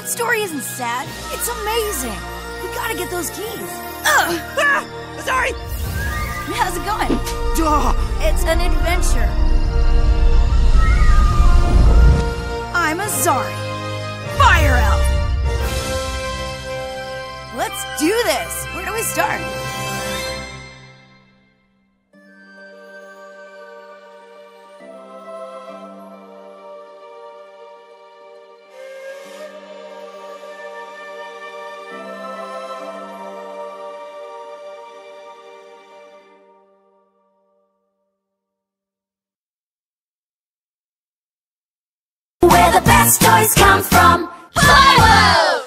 Story isn't sad. It's amazing. We gotta get those keys. Azari! How's it going? Duh. It's an adventure. I'm Azari, Fire Elf. Let's do this. Where do we start? Where the best toys come from, Toyworld!